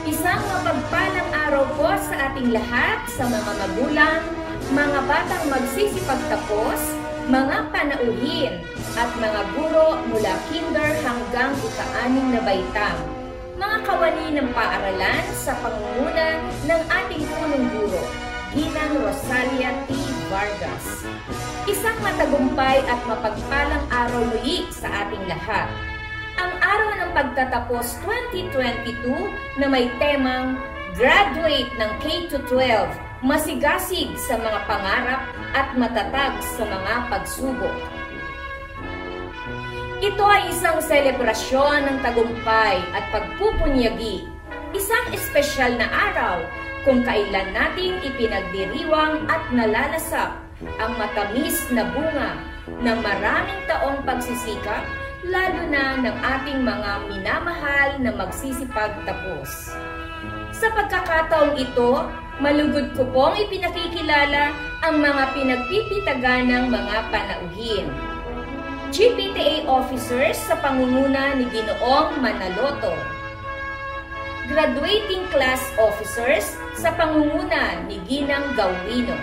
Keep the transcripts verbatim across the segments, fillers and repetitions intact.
Isang mapagpalang araw po sa ating lahat, sa mga magulang, mga batang magsisipagtapos, mga panauhin, at mga guro mula kinder hanggang ika-anim na baitang. Mga kawani ng paaralan sa pangunguna ng ating punong guro, Ginang Rosalia T. Vargas. Isang matagumpay at mapagpalang araw muli sa ating lahat. Ang araw ng pagtatapos twenty twenty-two na may temang Graduate ng K to twelve, masigasig sa mga pangarap at matatag sa mga pagsubok. Ito ay isang selebrasyon ng tagumpay at pagpupunyagi, isang espesyal na araw kung kailan natin ipinagdiriwang at nalalasap ang matamis na bunga ng maraming taong pagsisikap, lalo na ng ating mga minamahal na magsisipagtapos. Sa pagkakataong ito, malugod ko pong ipinakikilala ang mga pinagpipitaganang mga panauhin. G P T A officers sa pangunguna ni Ginoong Manaloto. Graduating class officers sa pangunguna ni Ginang Gawino.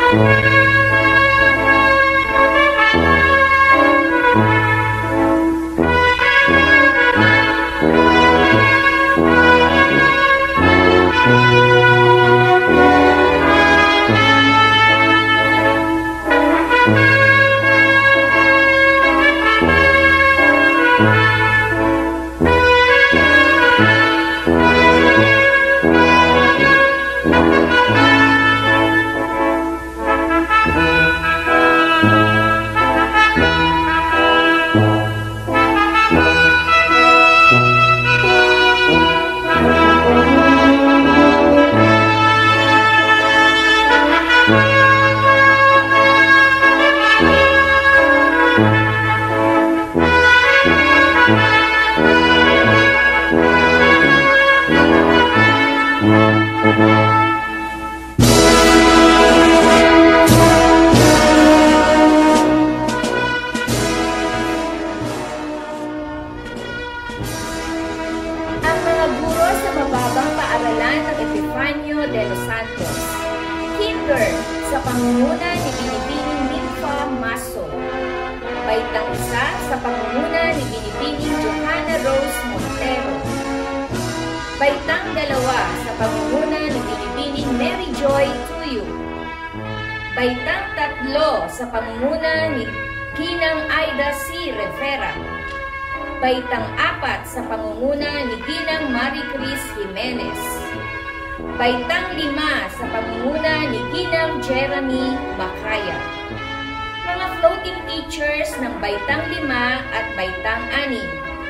sa pangunguna ni Binibining Ninfa Maso. Baitang isa sa pangunguna ni Binibining Johanna Rose Montero. Baitang dalawa sa pangunguna ni Binibining Mary Joy Tuyo. Baitang tatlo sa pangunguna ni Ginang Aida C. Rivera. Baitang apat sa pangunguna ni Ginang Marie Cris Jimenez. Baitang lima sa pangunguna ni Ginang Jeremy Macaya. Mga floating teachers ng Baitang lima at Baitang anim.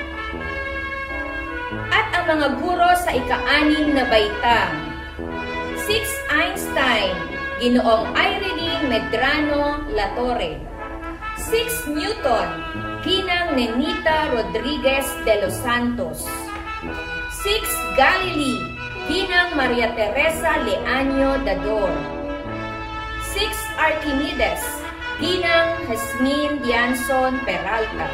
At ang mga guro sa ika-anim na baitang. six Einstein, Ginoong Irene Medrano Latorre. six Newton, Ginang Nenita Rodriguez de los Santos. six Galilee, Ginang Maria Teresa Leaño Dador. six Archimedes, Ginang Jasmine Dianson Peralta.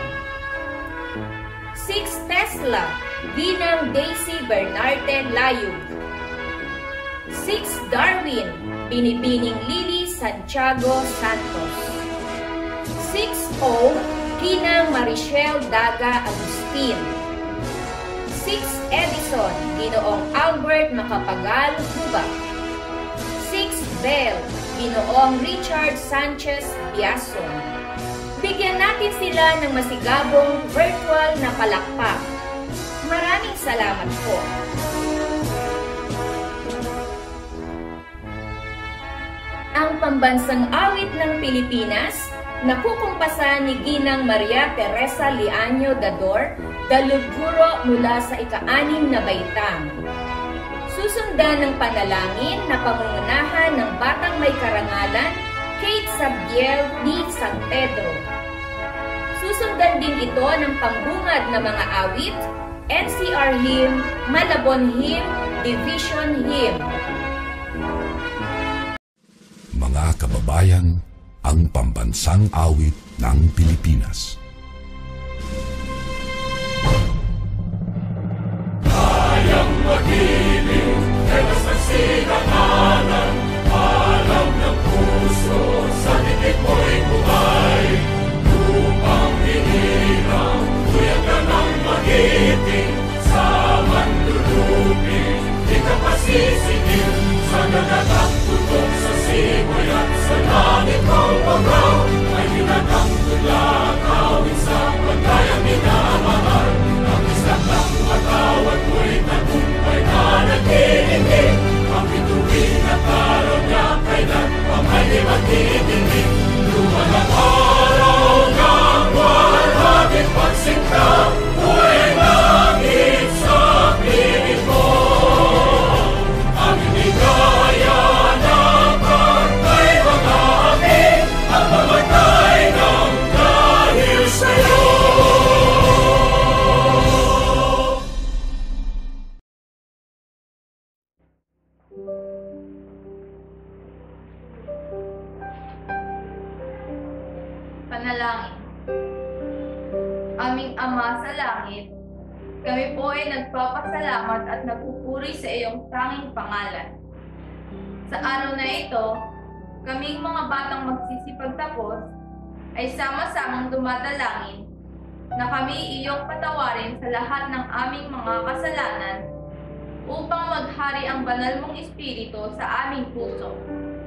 six Tesla, Ginang Daisy Bernarte Layug. six Darwin, Binibining Lily Santiago Santos. six O, Ginang Marichelle Daga Agustin. six Edison, Ginoong Albert Macapagal Hubak. six Bell, Ginoong Richard Sanchez Biason. Bigyan natin sila ng masigabong virtual na palakpak. Maraming salamat po. Ang pambansang awit ng Pilipinas, nakukumpasan ni Ginang Maria Teresa Leaño Dador, daluguro mula sa ika-anim na baitang. Susundan ng panalangin na pangungunahan ng batang may karangalan, Kate Sabiel ni San Pedro. Susundan din ito ng pambungad na mga awit, N C R Hymn, Malabon Hymn, Division Hymn. Mga kababayan, ang pambansang awit ng Pilipinas. Kayang magiliw, telas ng silanganan, alam ng puso, sa dikit mo'y buhay. Lupang hinirang, tuyag ka ng magiting, sa manlulupin, di ka pasisingil, sa nagagang tutok sa simoy at sa langit mong pagaw, ay ginagang tulad, awit sa pagkayang minamahal. Ang islang ng matawad mo'y tagumpay na nagtitindig, ang bituin at araw niya kailan pa may di magtitindig. Lumalang araw ng walhaging pagsinta, mo'y langit sa piling mo. Ang inigaya ng pagkay mga amin, ang mamatay ng dahil sa'yo. Panalangin. Aming Ama sa langit, kami po ay nagpapasalamat at nagpupuri sa iyong tanging pangalan. Sa araw na ito, kaming mga batang magsisipagtapos ay sama-samang dumadalangin na kami iyong patawarin sa lahat ng aming mga kasalanan upang maghari ang banal mong Espiritu sa aming puso.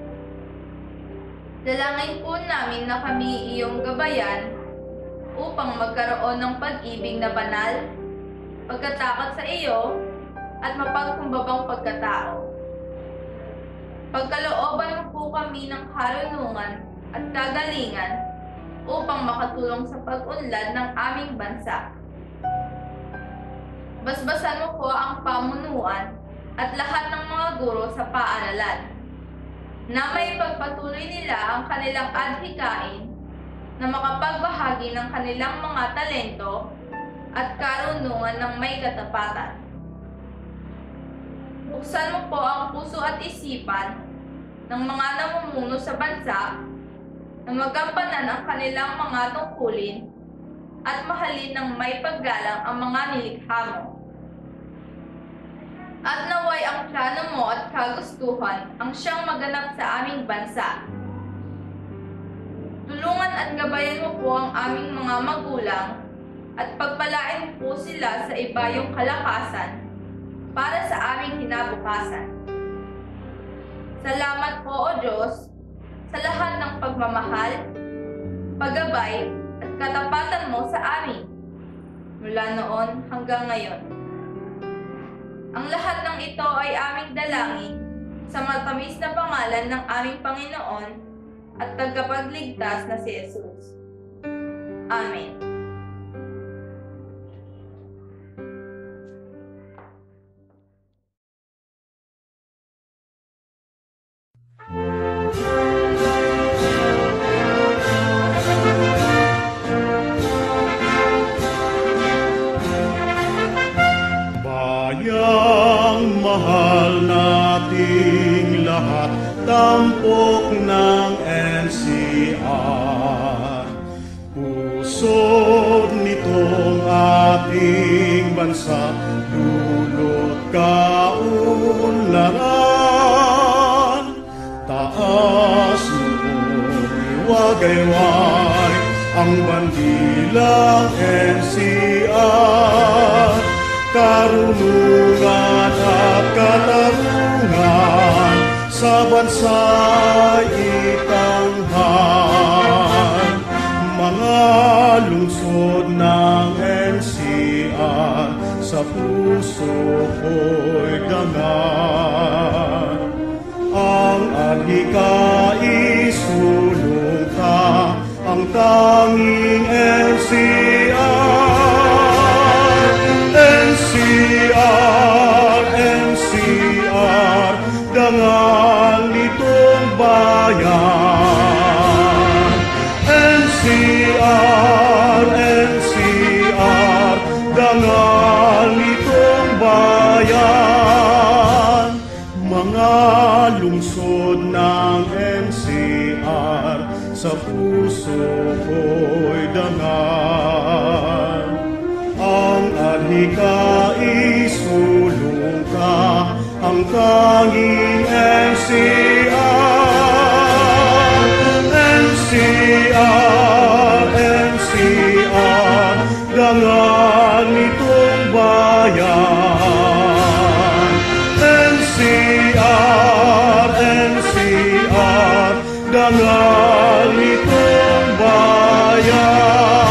Dalangin po namin na kami iyong gabayan upang magkaroon ng pag-ibig na banal, pagkatakot sa iyo, at mapagkumbabang pagkatao. Pagkalooban mo po kami ng karunungan at kagalingan upang makatulong sa pag-unlad ng aming bansa. Basbasan mo po ang pamunuan at lahat ng mga guro sa paaralan, na may pagpatuloy nila ang kanilang adhikain na makapagbahagi ng kanilang mga talento at karunungan ng may katapatan. Buksan mo po ang puso at isipan ng mga namumuno sa bansa na magampanan ang kanilang mga tungkulin at mahalin ng may paggalang ang mga nilikha mo. At naway ang plano mo at kagustuhan ang siyang maganap sa aming bansa. Tulungan at gabayan mo po ang aming mga magulang at pagpalain mo po sila sa ibayong kalakasan para sa aming kinabukasan. Salamat po, O Diyos, sa lahat ng pagmamahal, paggabay at katapatan mo sa amin mula noon hanggang ngayon. Ang lahat ng ito ay aming dalangin sa matamis na pangalan ng aming Panginoon at tagapagligtas na si Jesus. Amen. Bayang mahal nating lahat, tampok ng N C R. Pusod nitong ating bansa, dulot kaunlaran. Taas noong iwagayway ang bandilang N C R. Karunungan at katarungan sa bansa'y itanghal. Mga lungsod ng N C R sa puso ko'y dangal. Ang adhikain sulong ka, ang tanging N C R. N C R, N C R, dangal nitong bayan. N C R, N C R, dangal nitong bayan. Mga lungsod ng N C R sa puso ko'y dangal. Ang adhikain sulong ka, ang tanging N C R. N C R, N C R, dangal nitong bayan. N C R, N C R, dangal nitong bayan.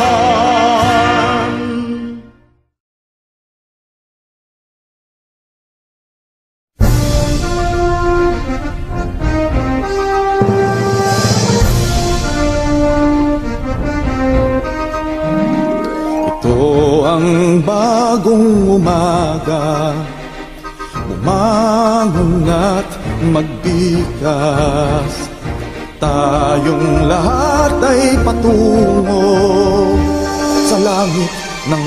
Ang bagong umaga, bumangon at magbikas. Tayong lahat ay patungo sa langit ng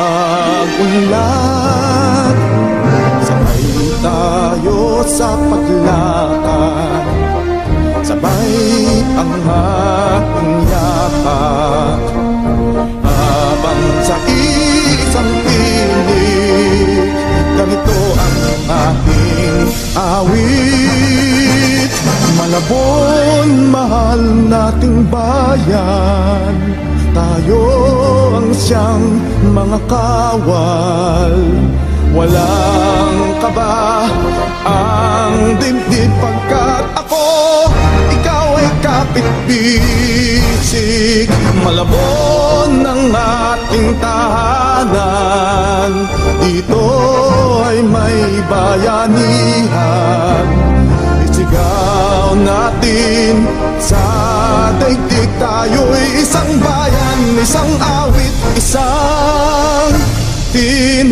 pag-unlad. Sabay tayo sa paglakad, sabay ang ating yapak. Habang sa isang pinig, ganito ang ating awit. Malabon, mahal nating bayan, tayo ang siyang mga kawal. Walang kaba ang dibdib pagkat ako, ikaw ay kapit-bisig. Malabon ang ating tahanan, dito ay may bayanihan. Isigaw natin sa daigdig, tayo'y isang bayan, isang awit, isang tinig.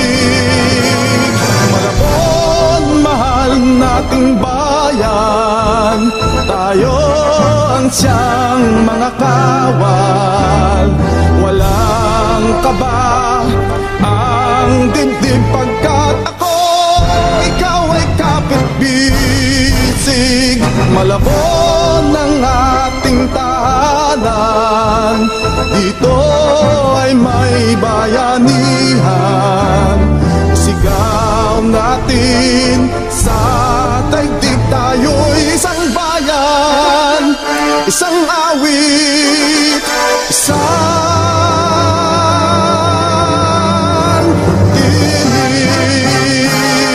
Malabon, mahal nating bayan, tayo ang siyang mga kawal. Walang kaba ang dibdib pagkat ako, ikaw ay kapit-bisig. Malabon ang ating tahanan, dito ay may bayanihan. Sigaw natin sa daigdig, tayo'y isang bayan, isang awit, isang tinig.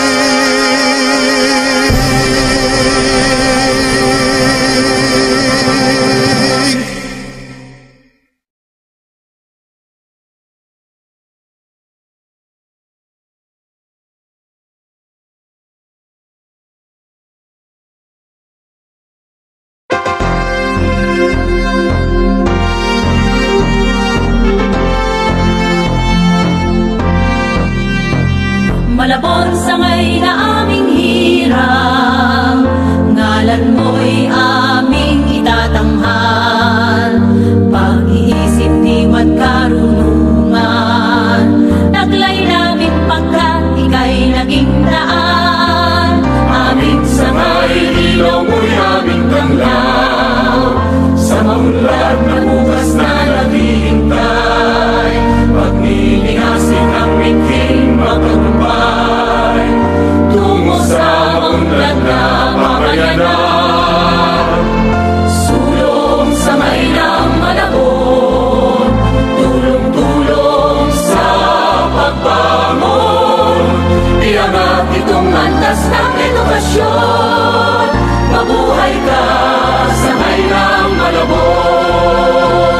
Malabon sangay na aming hirang, ngalan mo'y aming itatanghal. Pag-iisip niwa't karunungan, taglay namin pagkat ika'y naging daan. Aming sangay, ilaw mo'y aming tanglaw, sa maunlad na bukas na naghihintay. Pagnilingasin ang miking magtagumpay, tungo sa maunlad na mamayanan. Sulong sa may ng Malabon, tulong-tulong sa pagbangon. Iangat itong antas ng edukasyon, mabuhay ka sa may ng Malabon.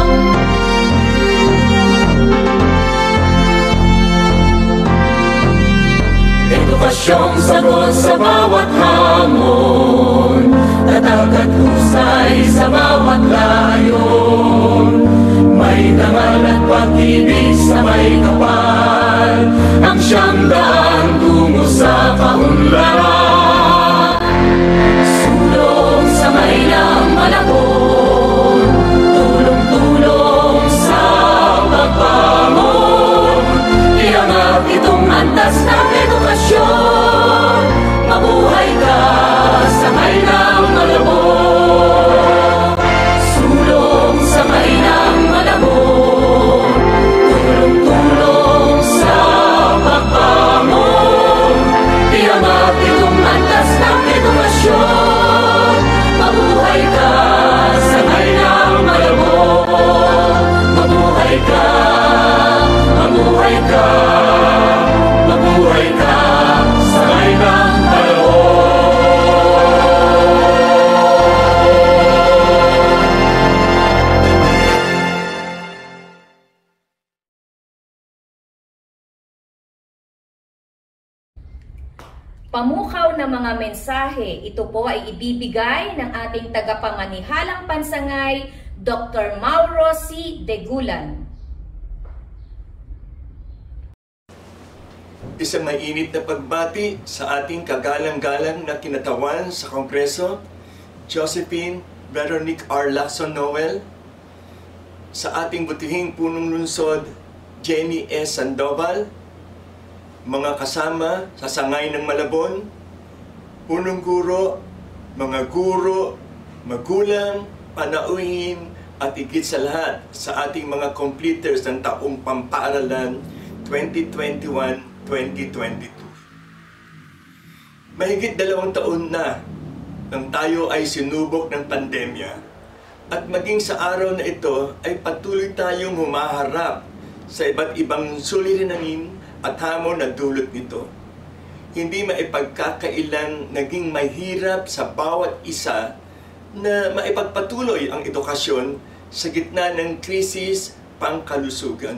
Edukasyong sagot sa bawat hamon, tatag at husay sa bawat layon. May dangal at pag-ibig sa may kapal, ang siyang daan tungo sa kaunlaran. Sulong sa may ng Malabon, tulong-tulong sa pagbangon. Iangat itong antas ng edukasyon, mabuhay ka sa may ng Malabon. Sulong sa may ng Malabon, tulong-tulong sa pagbangon. Iangat itong antas ng edukasyon, mabuhay ka sa may ng Malabon. Mabuhay ka, mabuhay ka, mabuhay ka sa may ng Malabon. Pamukaw na mga mensahe, ito po ay ibibigay ng ating tagapanganihalang pansangay, Doctor Mauro C. Degulan. Isang mainit na pagbati sa ating kagalang-galang na kinatawan sa Kongreso, Josephine Veronique R. Lacson Noel, sa ating butihing punong lungsod, Jenny S. Sandoval, mga kasama sa sangay ng Malabon, punong guro, mga guro, magulang, panauhin, at higit sa lahat sa ating mga completers ng taong pampaaralan twenty twenty-one twenty twenty-two. Mahigit dalawang taon na nang tayo ay sinubok ng pandemya. At maging sa araw na ito ay patuloy tayong humaharap sa iba't ibang suliranin at hamon na dulot nito. Hindi maipagkakailang naging mahirap sa bawat isa na maipagpatuloy ang edukasyon sa gitna ng krisis pangkalusugan.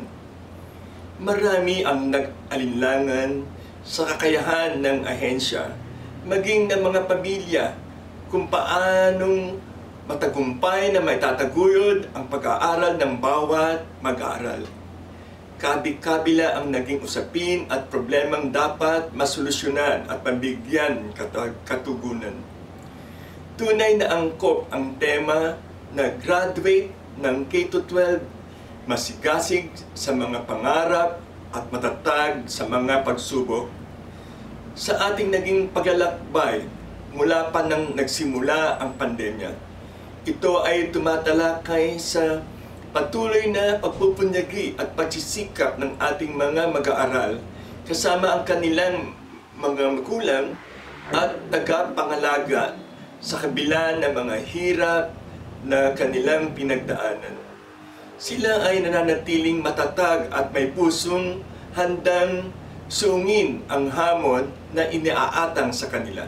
Marami ang nag-alinlangan sa kakayahan ng ahensya, maging ng mga pamilya, kung paanong matagumpay na may tataguyod ang pag-aaral ng bawat mag-aaral. Kabi-kabila ang naging usapin at problemang dapat masolusyonan at mabigyan katugunan. Tunay na angkop ang tema na graduate ng K to twelve, masigasig sa mga pangarap at matatag sa mga pagsubok. Sa ating naging paglalakbay mula pa nang nagsimula ang pandemya, ito ay tumatalakay sa patuloy na pagpupunyagi at pagsisikap ng ating mga mag-aaral kasama ang kanilang mga magulang at tagapangalaga sa kabila ng mga hirap na kanilang pinagdaanan. Sila ay nananatiling matatag at may pusong handang sungin ang hamon na iniaatang sa kanila.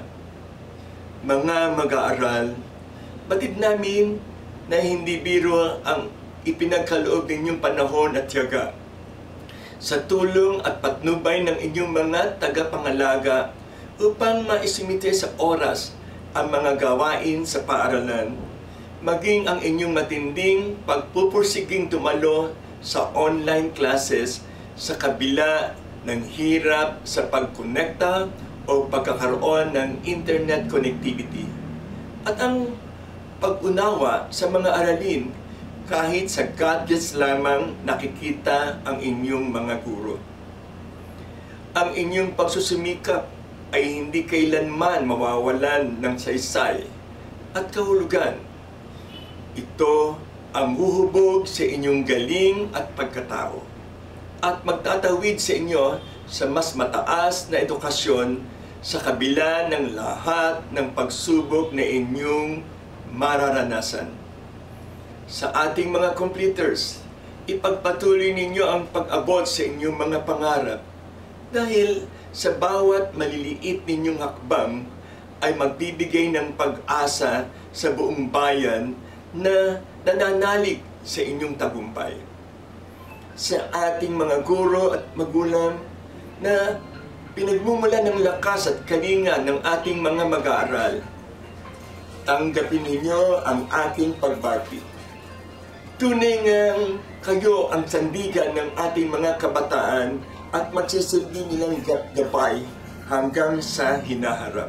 Mga mag-aaral, batid namin na hindi biro ang ipinagkaloob ninyong panahon at tiyaga. Sa tulong at patnubay ng inyong mga tagapangalaga upang maisimite sa oras ang mga gawain sa paaralan, maging ang inyong matinding pagpupursiging dumalo sa online classes sa kabila ng hirap sa pagkonekta o pagkakaroon ng internet connectivity. At ang pag-unawa sa mga aralin kahit sa gadgets lamang nakikita ang inyong mga guro. Ang inyong pagsusumikap ay hindi kailanman mawawalan ng saysay at kahulugan. Ito ang huhubog sa inyong galing at pagkatao at magtatawid sa inyo sa mas mataas na edukasyon sa kabila ng lahat ng pagsubok na inyong mararanasan. Sa ating mga completers, ipagpatuloy ninyo ang pag-abot sa inyong mga pangarap dahil sa bawat maliliit ninyong hakbang ay magbibigay ng pag-asa sa buong bayan na nananalig sa inyong tagumpay. Sa ating mga guro at magulang na pinagmumula ng lakas at kalinga ng ating mga mag-aaral, tanggapin ninyo ang ating pagbati. Tunay ngang kayo ang sandigan ng ating mga kabataan at magsisilbi nilang gabay hanggang sa hinaharap.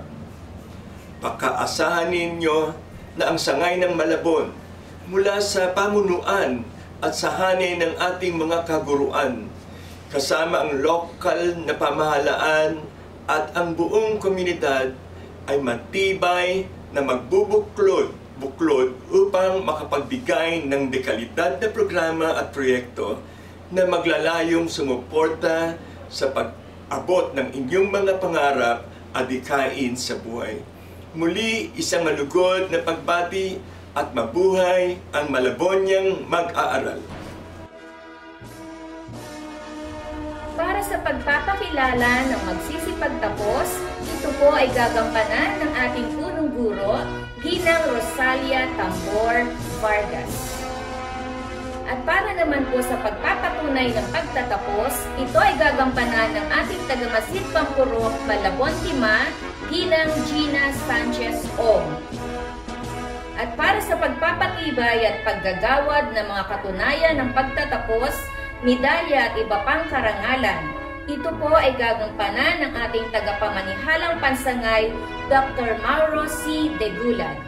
Pakaasahan ninyo na ang sangay ng Malabon mula sa pamunuan at sa hanay ng ating mga kaguruan, kasama ang lokal na pamahalaan at ang buong komunidad ay matibay na magbubuklod buklod upang makapagbigay ng dekalidad na programa at proyekto na maglalayong sumuporta sa pag-abot ng inyong mga pangarap at dikain sa buhay. Muli, isang malugod na pagbati at mabuhay ang Malabonyang mag-aaral. Para sa pagpapakilala ng magsisipagtapos, ito po ay gagampanan ng ating punong guro, Ginang Rosalia Tambor Vargas. At para naman po sa pagpapatunay ng pagtatapos, ito ay gagampanan ng ating tagamasid Pampurok, Malabon Tima, Ginang Gina Sanchez Ong. At para sa pagpapatibay at paggagawad ng mga katunayan ng pagtatapos, medalya at iba pang karangalan, ito po ay gagampanan ng ating tagapamanihalang pansangay, Doctor Mauro C. Degulan.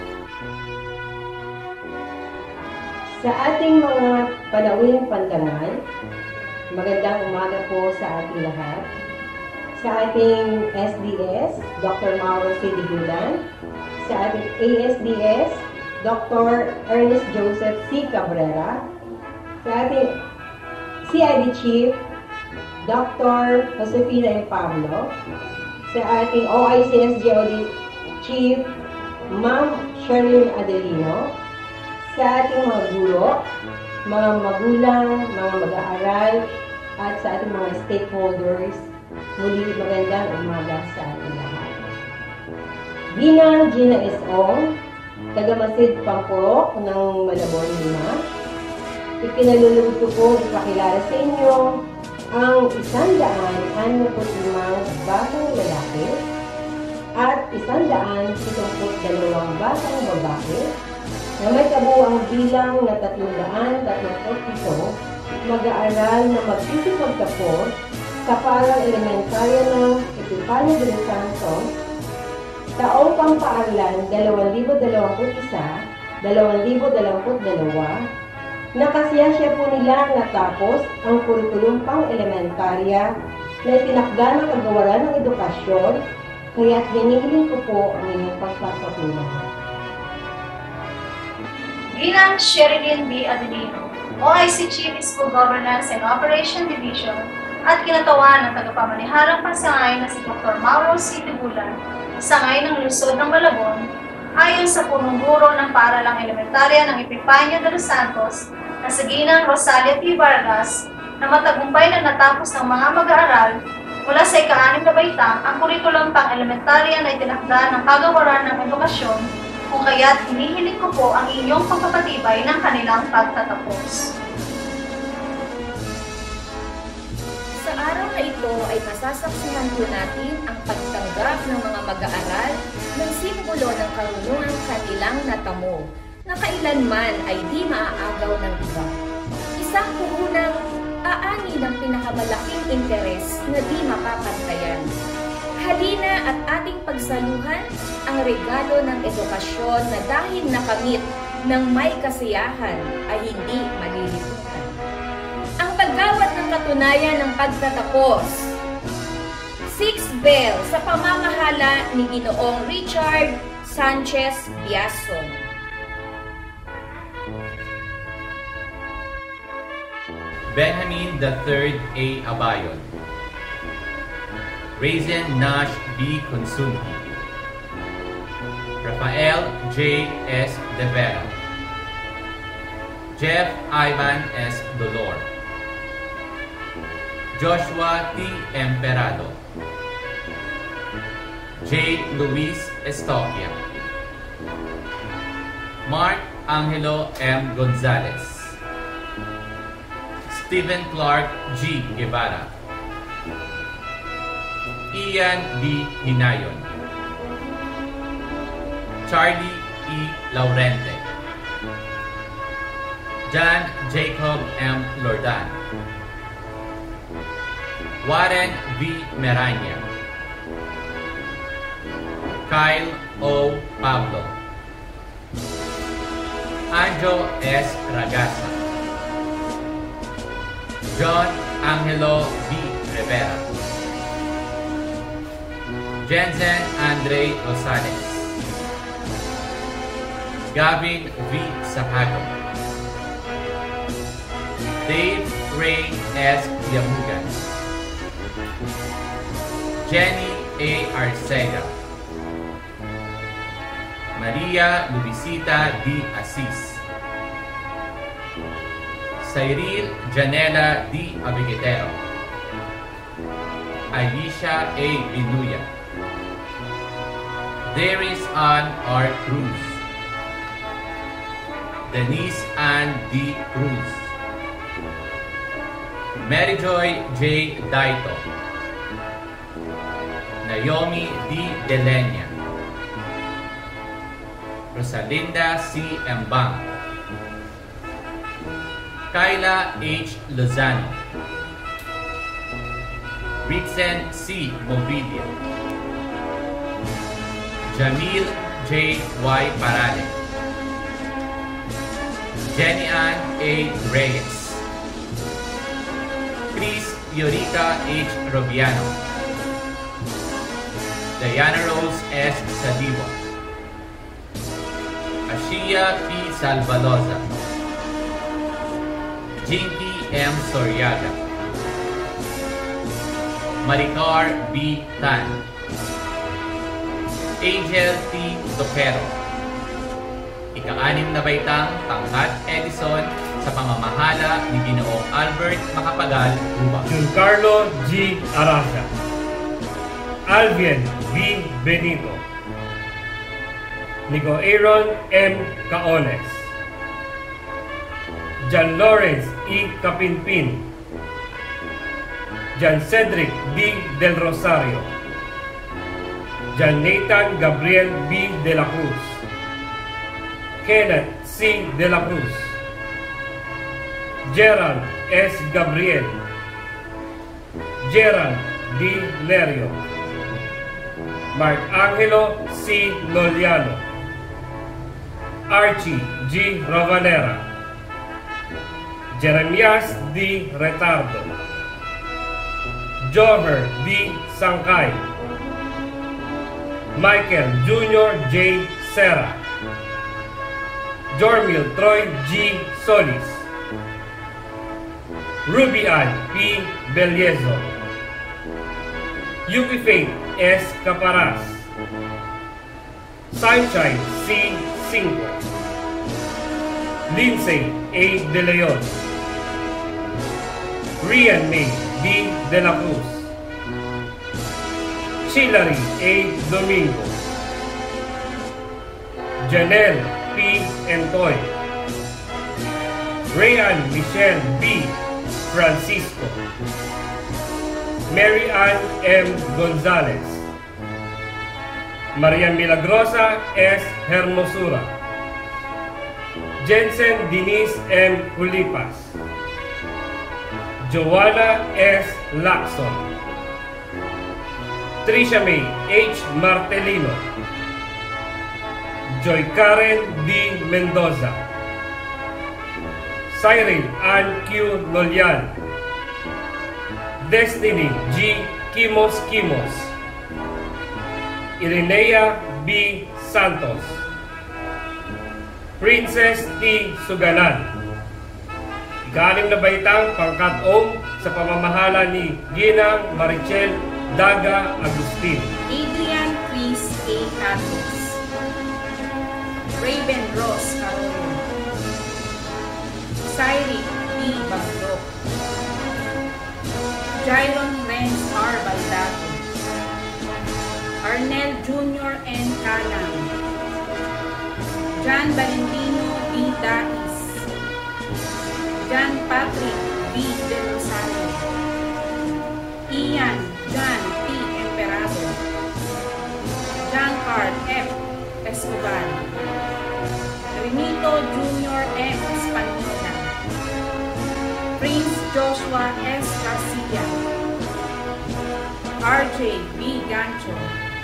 Sa ating mga panawing pandangal, magandang umaga po sa ating lahat. Sa ating S D S, Doctor Mauro C. Degulan. Sa ating A S D S, Doctor Ernest Joseph C. Cabrera. Sa ating C I D Chief, Doctor Josefina M. Pablo. Sa ating O I C S G O D Chief, Ma'am Sherilyn Adelino, sa ating mga guro, mga magulang, mga mag-aaral, at sa ating mga stakeholders, muli magandang umaga sa ating lahat. Bilang Gina S. Ong, taga-Masid Pampurok ng Malabon, Lima, ipinaluluto ko ipakilala sa inyo ang isang daan anumput limang batang lalaki at isang daan situmput dalawang batang babae na may kabuuang bilang na tatlong daan tatlumput pito mag-aaral na magsisipagtapos sa parang elementarya ng Epifanio de los Santos taong pampaaralan dalawang libo dalawamput isa dalawang libo dalawamput dalawa na kasiyasya po nila natapos ang kurikulum pang-elementarya na itinakda ng Kagawaran ng Edukasyon, kaya't hinihiling ko po ang inyong pagpapatuloy. Bilang Sherilyn B. Adelino, O I C Chief School Governance and Operation Division at kinatawan ng tagapamaniharang pansangay na si Doctor Mauro C. Tibulan, sangay ng Lungsod ng Malabon, ayon sa punong guro ng Paaralang Elementarya ng Epifanio de los Santos na sa ginang Rosalia T. Vargas na matagumpay na natapos ng mga mag-aaral mula sa ika-anim na baitang ang kurikulum pang-elementarya na itinakda ng Kagawaran ng Edukasyon, kung kaya't hinihiling ko po ang inyong pagpapatibay ng kanilang pagtatapos. Sa araw na ito ay masasaksihan po natin ang pagtanggap ng mga mag-aaral ng simbolo ng karunungang kanilang natamo na kailanman ay di maaagaw ng iba. Isang puhunang aani ng pinakamalaking interes na di mapapantayan. Halina at ating pagsaluhan ang regalo ng edukasyon na dahil nakamit ng may kasiyahan ay hindi malilimutan. Ang paggawat ng katunayan ng pagtatapos. Sixth Bell sa pamamahala ni Ginoong Richard Sanchez Biason. Benjamin the third A. Abayon, Raisin Nash B. Consunti, Rafael J. S. De Vera, Jeff Ivan S. Dolor, Joshua T. Emperado, J. Luis Estoquia, Mark Angelo M. Gonzalez, Stephen Clark G. Guevara, Ian B. Hinayon, Charlie E. Laurente, John Jacob M. Lordan, Warren V. Meranya, Kyle O. Pablo, Anjo S. Ragasa, John Angelo B. Rivera, Jensen Andre Rosales, Gavin V. Sahago, Dave Ray S. Yamugan, Jenny A. Arcega, Maria Luisita D. Assis, Cyril Janela D. Abiguetero, Aisha A. Binuya, Darius Ann R. Cruz, Denise Ann D. Cruz, Mary Joy J. Daito, Naomi D. Delenya, Rosalinda C. Embang, Kyla H. Lozano, Rixen C. Movidia, Jamil J. Y. Parale, Jenny Ann A. Reyes, Chris Yorita H. Robiano, Diana Rose S. Sadiwa, Ashia P. Salvaloza, Jinky M. Soriaga, Maricar B. Tan, Angel T. Topero. Ika-anim na baitang Tangkat Edison sa pamamahala ni Ginoong Albert Macapagal Ubang. Giancarlo G. Arasa. Alvin B. Benito. Nico Aaron M. Caones. John Lawrence E. Capinpin. John Cedric D. Del Rosario. John Nathan Gabriel B. de la Cruz. Kenneth C. de la Cruz. Gerald S. Gabriel. Gerald D. Lerio. Mark Angelo C. Loliano. Archie G. Ravanera. Jeremias D. Retardo. Jover D. Sangkay. Michael Junior J. Serra. Jormil Troy G. Solis. Ruby Ann P. Beliezo. Yuki Faith S. Caparas. Sunshine C. Cinco. Lindsay A. De Leon. Rian May D. De la Cruz. Chilary A. Domingo. Janelle P. Entoy. Rayan Michelle B. Francisco. Mary Ann M. Gonzalez. Maria Milagrosa S. Hermosura. Jensen Denise M. Culipas. Joanna S. Lacson. Trisha May H. Martelino. Joy Karen D. Mendoza. Cyril Ann Q. Nolian. Destiny G. Kimos Kimos. Irenea B. Santos. Princess T. Suganan. Ika-anim na baitang pangkat O sa pamamahala ni Ginang Marichel Daga Agustin. Adrian Chris A. Carlos. Raven Ross Carolo. Cyril D. Bagdok. Jairon Renz R. Baldato. Arnel Junior N. Calang. John Valentino D. Dais. John Patrick B. De Rosario. Ian John T. Emperador. John Carl F. Escobar. Renito Junior M. Espanola. Prince Joshua S. Garcia. R J B. Gancho.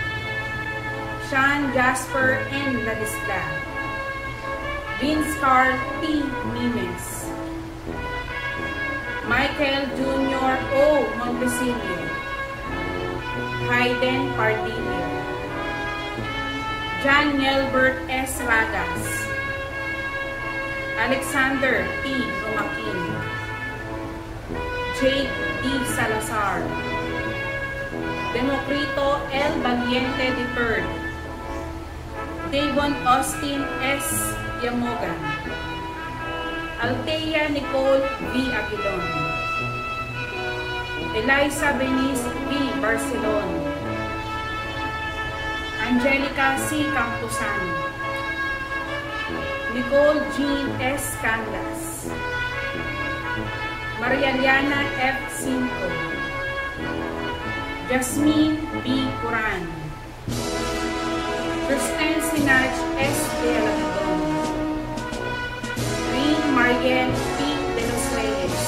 Sean Jasper N. Ladisla. Vince Carl T. Mimes. Michael Junior O. Montecillo. Hayden Pardillo. John Nelbert S. Ragas. Alexander T. Rumakin. Jake D. Salazar. Democrito L. Valiente the third. Davon Austin S. Yamogan. Althea Nicole V. Aguilon. Eliza Benice V. Barcelon. Angelica C. Campusano. Nicole Jean S. Canlas. Marialiana F. Cinco. Jasmine B. Curan. Kristen Sinach S. De Alagdon. Green Mariel P. De Los Reyes.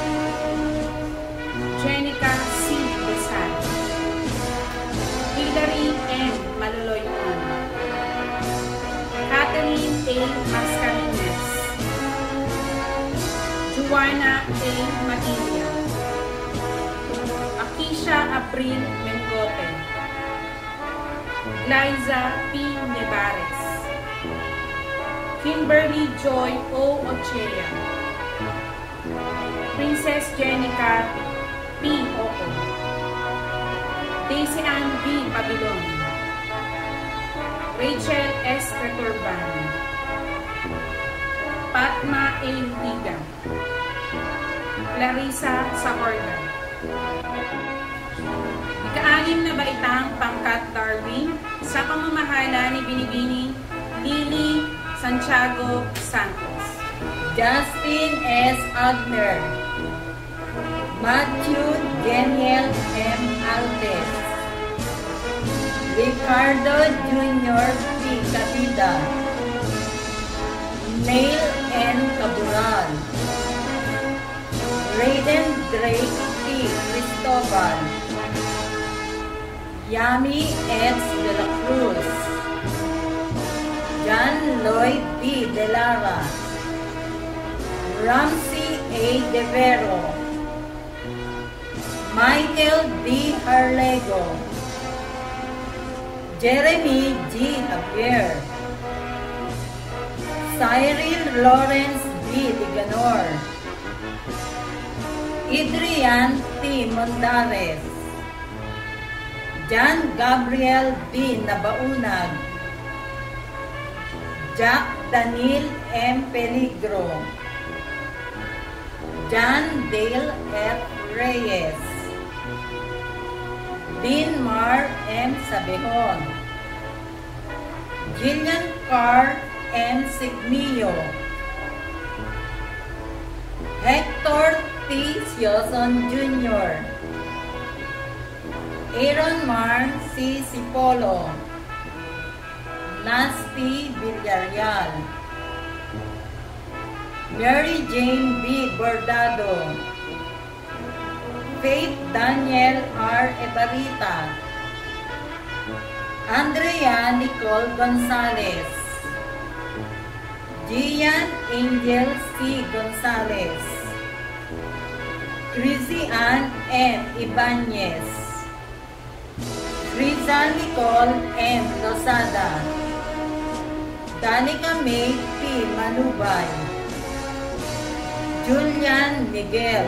Jenica C. Besal. Hilary N. Maloloyman. Catherine A. Mascalines. Juana A. Madilla. Akisha April Mengote. Liza P. Nevares. Kimberly Joy O. Ochea. Princess Jenica P. Oco. Daisy Ann V. Babilon. Rachel S. Returban, Fatma A. Higa, Clarissa Sacorda. Ika-anim na baitang pangkat Darwin sa pamamahala ni Binibining Lily Santiago Santos. Justin S. Agner, Matthew Daniel M. Alves, Ricardo Junior P. Capida, Neil N. Cabural, Raiden Drake P. Cristobal, Yami X. De la Cruz, John Lloyd B. De Lara, Ramsey A. De Vero, Michael B. Harlego, Jeremy G. Javier, Cyril Lawrence B. Liganor, Adrian T. Mondares, John Gabriel B. Nabaunag, Jack Daniel M. Peligro, John Dale F. Reyes, Dean Mar M. Sabehon, Gillian Carr M. Sigmio, Hector T. Sioson Junior, Aaron Mar C. Sipolo, Nasty Villarreal, Mary Jane B. Bordado, Faith Daniel R. Ebarita, Andrea Nicole Gonzalez, Gian Angel C. Gonzalez, Chrissy Ann M. Ibanez, Riza Nicole M. Lozada, Danica May P. Manubay, Julian Miguel,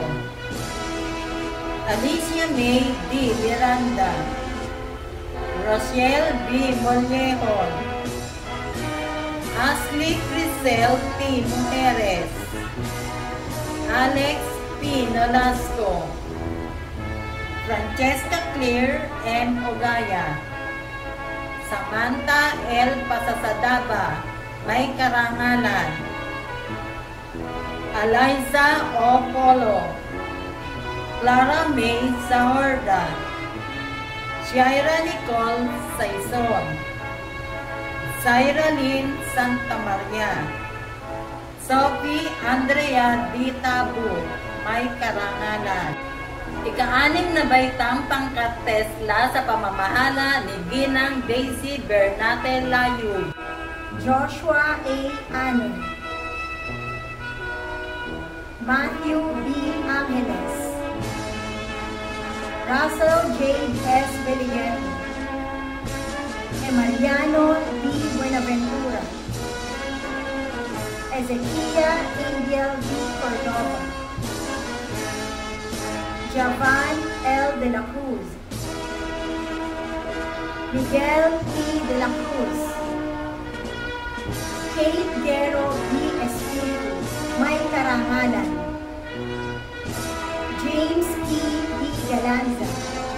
Alicia May D. Miranda, Rochelle B. Mollejon, Ashley Crisel T. Mujeres, Alex P. Nolasco, Francesca Claire M. Ogaya, Samantha L. Pasasadaba, may karangalan, Eliza O. Polo, Clara May Zahorda, Shaira Nicole Saison, Syra Lynn Santa Maria, Sophie Andrea D. Tabu, may karangalan. Ika-anim na baitang pangkat Tesla sa pamamahala ni Ginang Daisy Bernate Layug, Joshua A. Ane, Matthew B. Angeles, Russell J. S. Belian, Emiliano D. Buenaventura, Ezequiel Angel D. Cordova, Javan L. de la Cruz, Miguel T. de la Cruz, Kate Guerrero D. Espiritu, may karangalan, James T. D. Galanza,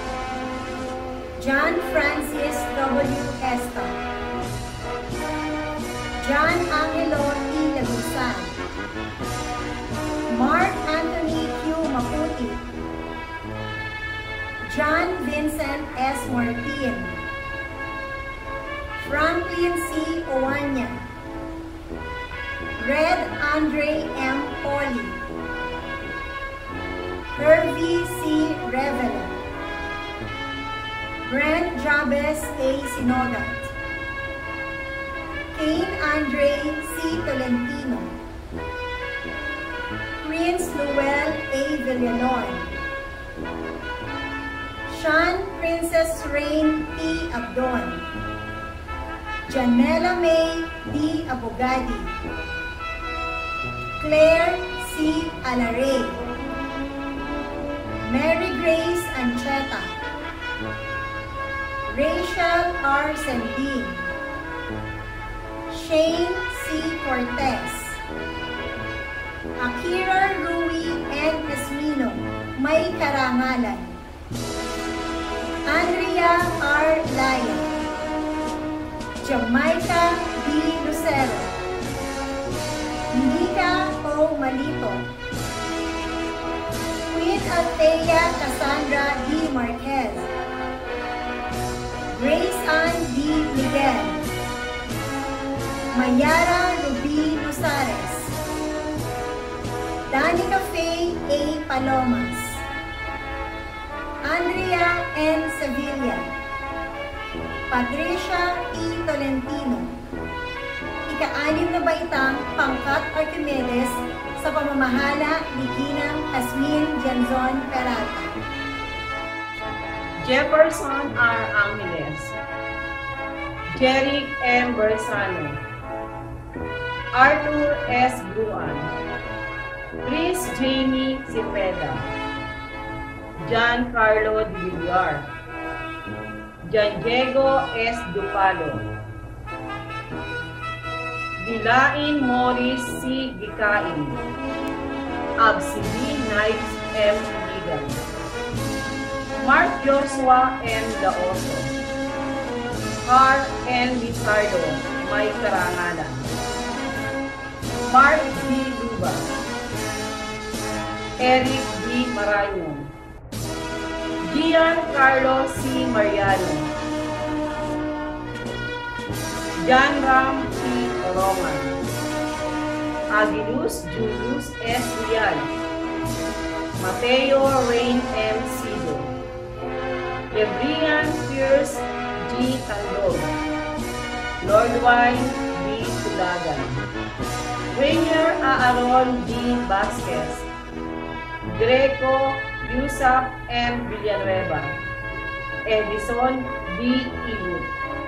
John Francis W. Esta, John Angelo E. Lagusan, Mark Anthony Q. Maputi, John Vincent S. Martin, Franklin C. Oanya, Red Andre M. Poli, Hervey C. Revela, Brent Jabez A. Sinogat, Kane Andre C. Tolentino, Prince Noel A. Villanon, Sean Princess Rain P. Abdon, Janela May D. Abogadi, Claire C. Alaray, Mary Grace Ancheta, Rachel R. Sandin, Shane C. Cortez, Akira Rui N. Esmino, may karangalan. Andrea R. Laya, Jamaica D. Lucero, Nika O. Malito, Queen Althea Cassandra D. Marquez, Grace Ann D. Miguel, Mayara Ruby Lusares, Danica Faye A. Palomas, Andrea N. Sevilla, Patricia E. Tolentino, ika-anim na baitang pangkat Archimedes sa pamamahala ni Ginang Asmin Janzon Peralta. Jefferson R. Angeles, Jeric M. Bersano, Arthur S. Bruan, Chris Jamie Cepeda, Giancarlo De Villar, Gian Diego S. Dupalo, Dilain Morris C. Gicain, Absidy Knights M. Ligan, Mark Joshua M. Laoso, Carl N. Lizardo, may karangalan, Mark D. Luba, Eric D. Marañon, Giancarlo C. Mariano, John Ram P. Roman, Agilus Julius S. Rial, Mateo Rain M. Sido, Lebrian Pierce G. Candog, Lordwine D. Tulagan, Rainier Aaron D. Vasquez, Greco Yusuf M. Villanueva, Edison D. Iwood,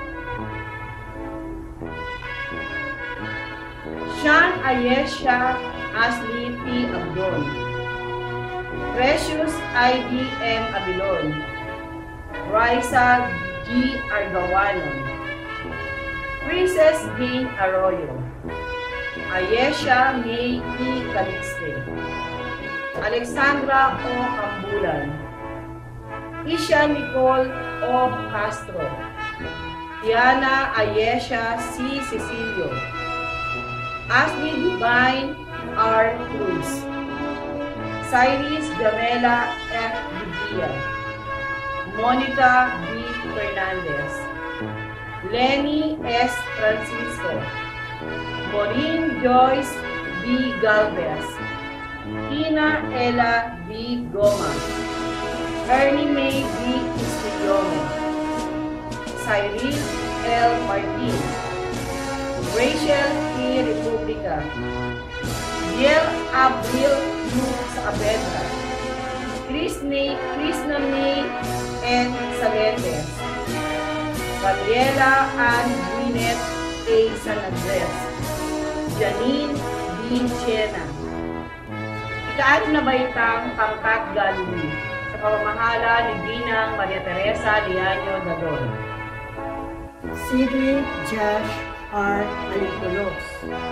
Sean Ayesha Ashley P. Abdon, Precious I D M. Abilon, Raisa G. Argawanon, Princess Dean Arroyo, Ayesha May E. Calixte, Alexandra O. Cambulan, Isha Nicole O. Castro, Diana Ayesha C. Cecilio, Ashley Divine R. Cruz, Cyrus Jamela F. Didia, Monica B. Fernandez, Lenny S. Francisco, Maureen Joyce B. Galvez, Tina Ella B. Goma, Ernie May B. Istiglione, Cyril L. Martin, Rachel E. Republica, Biel Abril U. Saavedra, Krishna May N. Saletes, Gabriela Ann Gwyneth A. San Andres, Janine D. Chena. Ika-anim na baitang pangkat Galumi sa pamamahala ni Ginang Maria Teresa Liaño Dador. Cedric Josh R. Alicolos,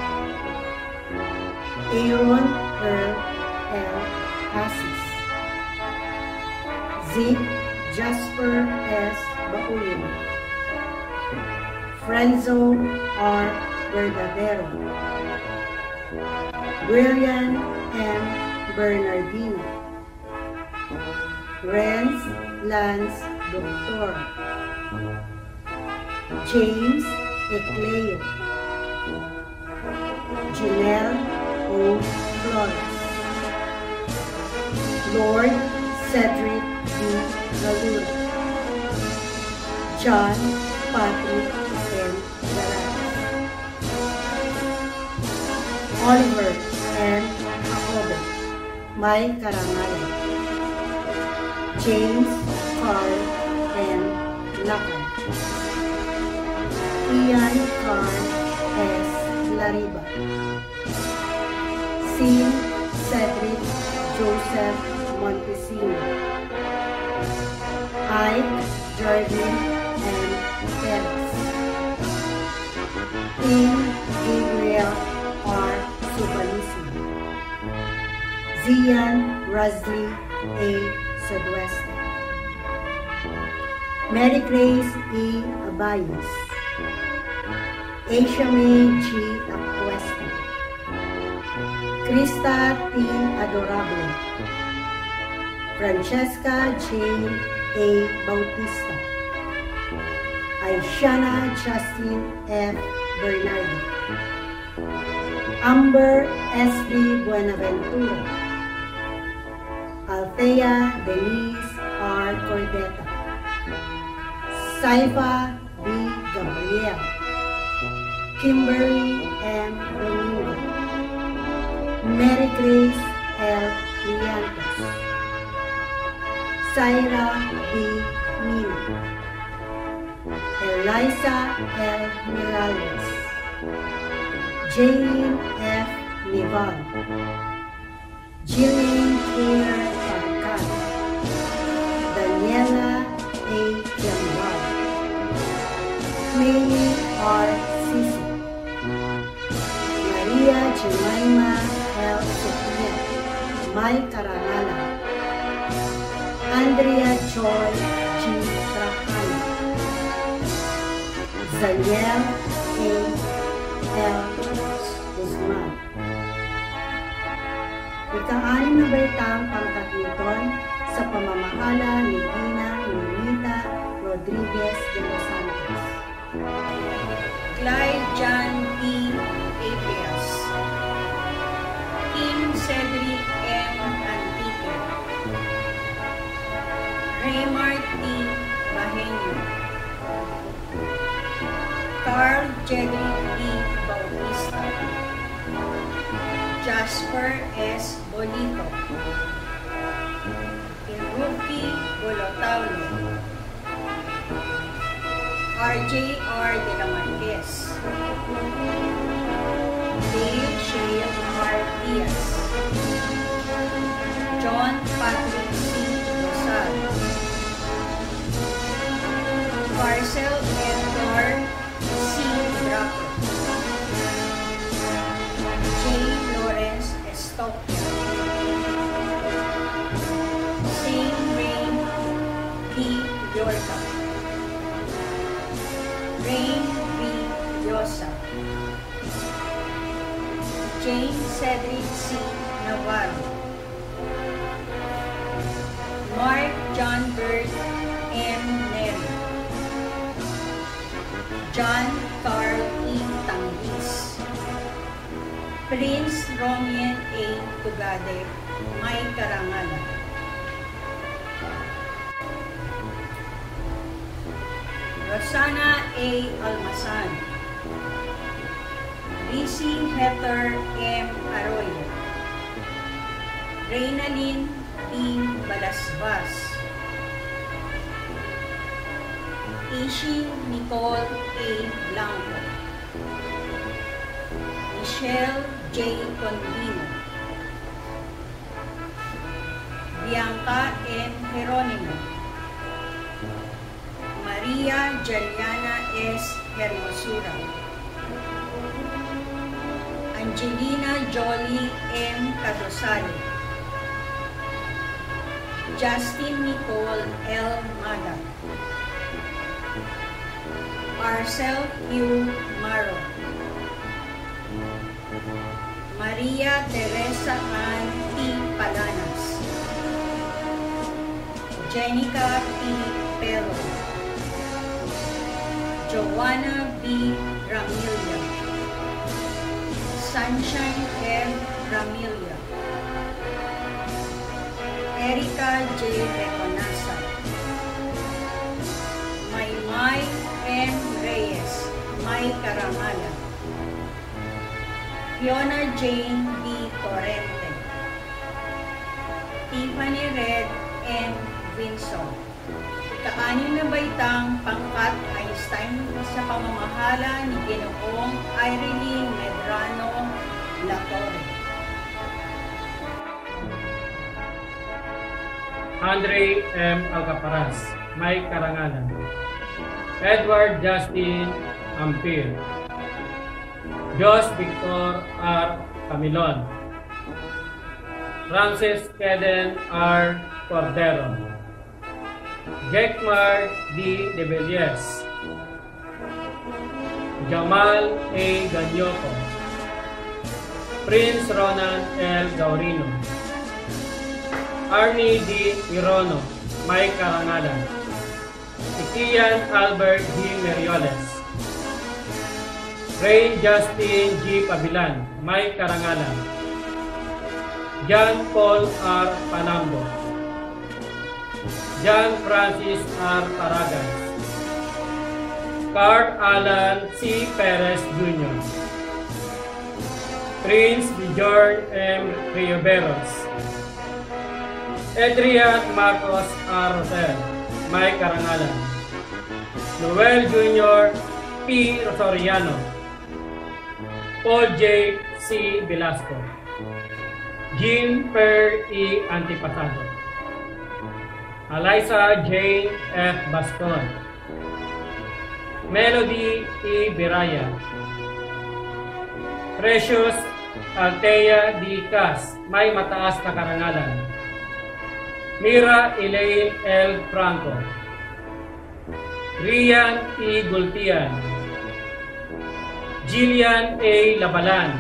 Aaron Earl L. Asis, Zeke Jasper S. Bauyo, Frenzo R. Verdadero, William M. Bernardino, Renz Lance Doctor, James Ecleo, Janelle O. Flores, Lord Cedric D. Galura, John Patrick M. Garas, Oliver M. Jacobe, may karangalan, James Carl M. Lacan, Ian Carl S. Lariba, Sin Cedric Joseph Montesino, Ike Jordan M. Perez, Justin Gabriel R. Subalisi, Zian Razli A. Sudweste, Mary Grace E. Abayas, Asia May G. Acuesta, Krista T. Adorable, Francesca Jane A. Bautista, Aishana Justin F. Bernardo, Amber S D. Buenaventura, Althea Denise R. Cordeta, Saifa B. Gabriel, Kimberly M. Domingo, Mary Grace L. Liantos, Syra B. Mina, Eliza L. Morales, Jane F. Nival, Jillian Taylor Parcan, Daniela A. Jambal, May R. Sisi, Maria Jemima L. Sopia, May Carangala, Andrea Joy G. Trajano, Zaniel A. L. Guzman. Ika-anim na baitang pangkatluton sa pamamahala ni Gina Nunita Rodriguez de los Santos, Clyde John P. Apias, Kim Cedric M. Antique, Raymar T. Bahenyo, Carl Jedrick D. Bautista, Jasper S. Bolito, Iruki Bolotaulo, R J R. De la Marquez, Dave Shea R. Diaz, John Patrick C. Rosado, Marcel Edgar C. Braco, J. Lawrence Estopia, Saint Rain P. Yorka, Rain V. Yosa, James Cedric C. Navarro, Mark John Bird M. Neri, John Carl E. Tanggis, Prince Romien A. Tugade, May Karangala, Rosana A. Almasan, Lizzie Heather M. Arroyo, Reynalyn E. Balasbas, Ishi Nicole A. Blanco, Michelle J. Condino, Bianca N. Jeronimo, Maria Jaliana S. Hermosura, Angelina Jolie M. Cadosale, Justin Nicole L. Mada, Marcel Q. Maro, Maria Teresa Ann T. Palanas, Jenica P. Pero, Joanna B. Ramilia, Sunshine M. Ramilia, Erica J. Reconasa, Maymay M. Reyes, May Caramala, Fiona Jane B. Torrente, Tiffany Red M. Vinson. Ika-anim na baitang pangkat Einstein sa pamamahala ni Ginoong Irene Medrano Latorre. Andre M. Alcaparaz, May Karangalan, Edward Justin Ampere, Jos Victor R. Camilon, Ramses Keden R. Cordero, Jekmar D. De Villiers, Jamal A. Ganyoko, Prince Ronan L. Gaurino, Arnie D. Irono, Mike Karangalan, Ikian Albert D. Merioles, Rain Justin G. Pabilan, Mike Karangalan, John Paul R. Panambo, John Francis R. Paragas, Carl Alan C. Perez Junior, Prince Bjorn M. Rioberos, Adrian Marcos R. Rosel, Mike Karangalan, Noel Junior P. Rosoriano, Paul J. C. Velasco, Jean Per E. Antipasado, Eliza Jane F. Baston, Melody E. Biraya, Precious Altea D. Cas, may mataas na karangalan, Mira Elaine L. Franco, Rian E. Gultian, Jillian A. Labalan,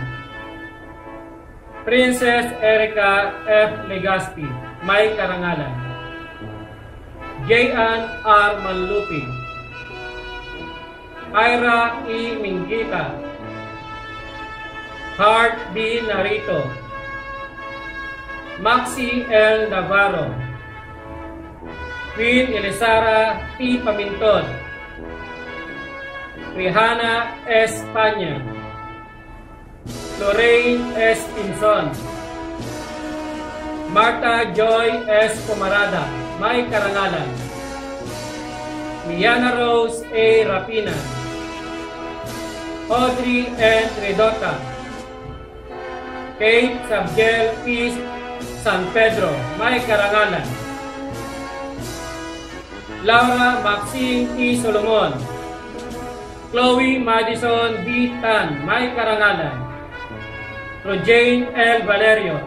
Princess Erica F. Legaspi, may karangalan, Jayan R. Manlupi, Ira E. Mingita, Hart B. Narito, Maxi L. Navarro, Queen Elisara P. Paminton, Rihanna S. Panya, Lorraine S. Pinson, Marta Joy S. Pomarada, may karangalan, Miana Rose A. Rapina, Audrey N. Redota, Kate Sabgel P. San Pedro, may karangalan, Laura Maxine T. Solomon, Chloe Madison B. Tan, may karangalan, Rojane L. Valerio.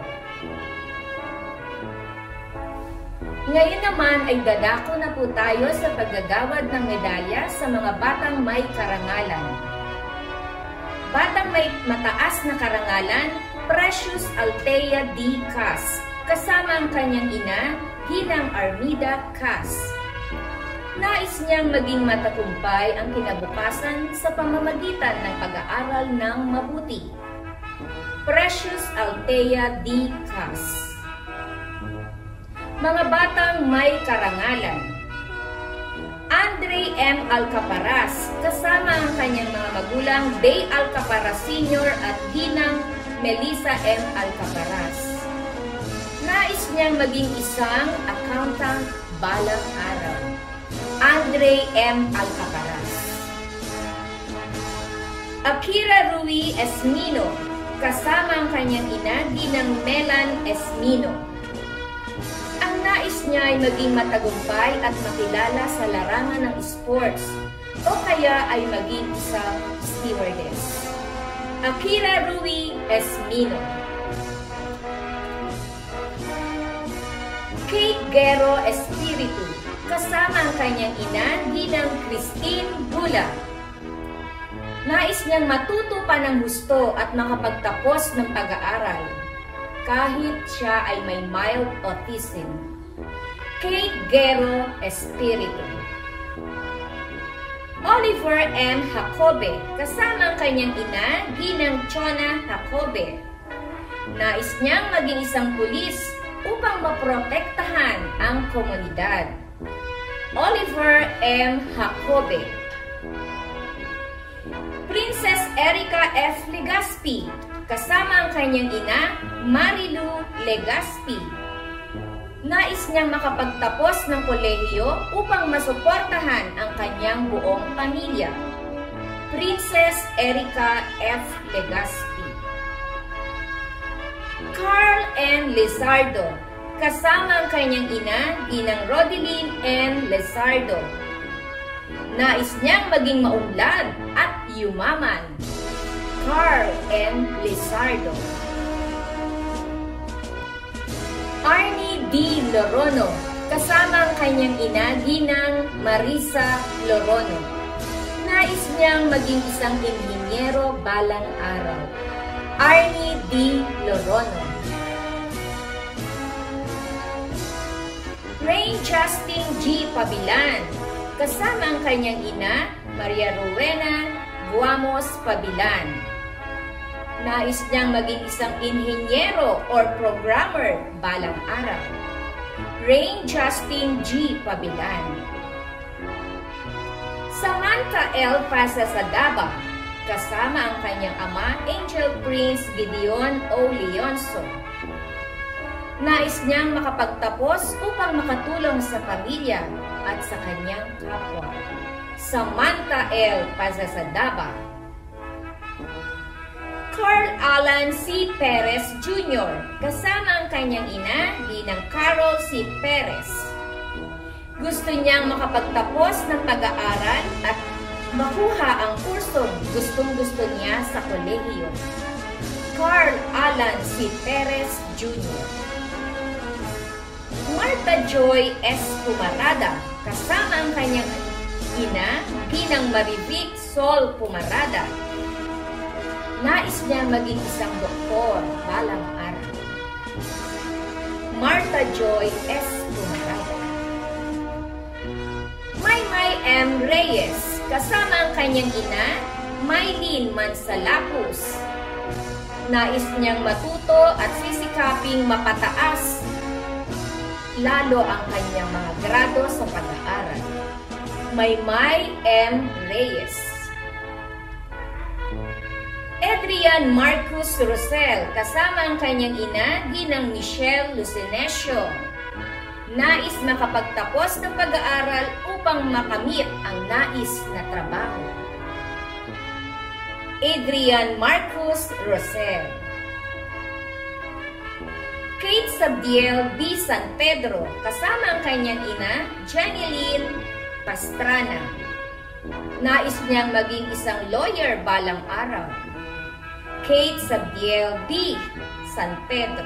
Ngayon naman ay dadako na po tayo sa paggagawad ng medalya sa mga batang may karangalan. Batang may mataas na karangalan, Precious Altea D. Cas, kasama ang kanyang ina, Ginang Armida Cas. Nais niyang maging matagumpay ang kinabukasan sa pamamagitan ng pag-aaral ng mabuti. Precious Altea D. Cas. Mga batang may karangalan, Andre M. Alcaparaz, kasama ang kanyang mga magulang, Day Alcaparaz Senior at Ginang Melissa M. Alcaparaz. Nais niyang maging isang accountant balang araw. Andre M. Alcaparaz. Akira Rui Esmino, kasama ang kanyang ina, Ginang Melan Esmino. Ang nais niya ay maging matagumpay at makilala sa larangan ng sports o kaya ay maging isang stewardess. Akira Rui Esmino. Kate Guerrero Espiritu, kasama ang kanyang ina, Ginang Christine Bula. Nais niyang matuto pa ng husto at makapagtapos ng pag-aaral, kahit siya ay may mild autism. Kate Guerrero Espiritu. Oliver M. Jacobe, kasama ang kanyang ina, Ginang Chona Jacobe. Nais niyang maging isang pulis upang maprotektahan ang komunidad. Oliver M. Jacobe. Princess Erica F. Legaspi, kasama ang kanyang ina, Marilu Legaspi. Nais niyang makapagtapos ng kolehiyo upang masuportahan ang kanyang buong pamilya. Princess Erica F. Legaspi. Carl N. Lizardo, kasama ang kanyang ina, Ginang Rodeline N. Lizardo. Nais niyang maging maunlad at yumaman. Carl M. Lizardo. Arnie D. Lorono, kasama ang kanyang ina, Ginang Marisa Lorono. Nais niyang maging isang inhinyero balang araw. Arnie D. Lorono. Rain Justin G. Pabilan, kasama ang kanyang ina, Maria Rowena Guamos Pabilan. Nais niyang maging isang inhinyero or programmer balang araw. Rain Justin G. Pabilan. Samantha L. Pasasadaba, kasama ang kanyang ama, Angel Prince Gideon O. Leonso. Nais niyang makapagtapos upang makatulong sa pamilya at sa kanyang kapwa. Samantha L. Pasasadaba. Carl Alan C. Perez Junior, kasama ang kanyang ina, Ginang Carol C. Perez. Gusto niyang makapagtapos ng pag-aaral at makuha ang kursong gustong-gusto niya sa kolehiyo. Carl Alan C. Perez Junior Martha Joy S. Pumarada, kasama ang kanyang ina, Ginang Marivic Sol Pumarada. Nais niya maging isang doktor balang araw. Martha Joy S. Pumarada. Maymay M. Reyes, kasama ang kanyang ina, Maylene Mansalapus. Nais niyang matuto at sisikaping mapataas lalo ang kanyang mga grado sa pag-aaral. Maymay M. Reyes. Adrian Marcus Rosel, kasama ang kanyang ina, Ginang Michelle Lucinesio. Nais makapagtapos ng pag-aaral upang makamit ang nais na trabaho. Adrian Marcus Rosel. Kate Sabdiel B. San Pedro, kasama ang kanyang ina, Janeline Pastrana. Nais niyang maging isang lawyer balang araw. Kate Sabdiel B. San Pedro.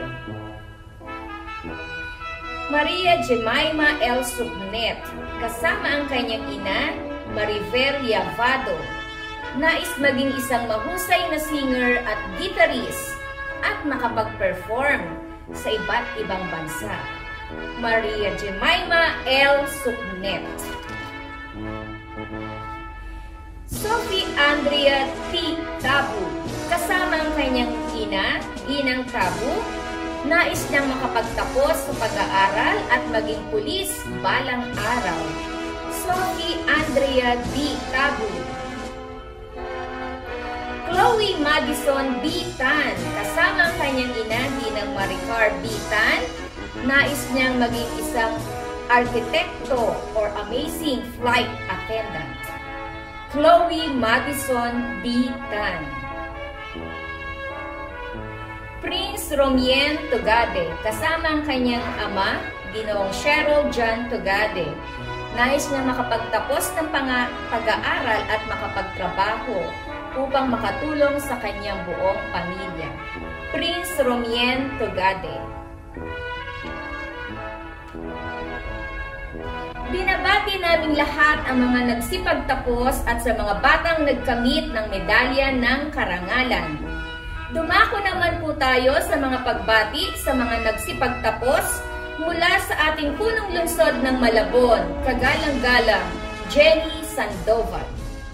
Maria Jemima L. Subnet, kasama ang kanyang ina, Maribel Yavado. Nais maging isang mahusay na singer at guitarist at makapag-perform sa iba't ibang bansa. Maria Jemima L. Subnet. Sophie Andrea T. Tabu, kasama ang kanyang ina, Ginang Tabu. Nais niyang makapagtapos sa pag-aaral at maging pulis balang araw. Sophie Andrea D. Tabu. Chloe Madison B. Tan, kasama ang kanyang ina, Ginang Maricar B. Tan. Nais niyang maging isang arkitekto or amazing flight attendant. Chloe Madison B. Tan. Prince Romien Tugade, kasama ang kanyang ama, Ginoong Cheryl John Tugade. Nais niya makapagtapos ng pag-aaral at makapagtrabaho upang makatulong sa kanyang buong pamilya. Prince Romien Tugade. Binabati namin lahat ang mga nagsipagtapos at sa mga batang nagkamit ng medalya ng karangalan. Dumako naman po tayo sa mga pagbati sa mga nagsipagtapos mula sa ating punong lungsod ng Malabon, kagalang-galang, Jenny Sandoval.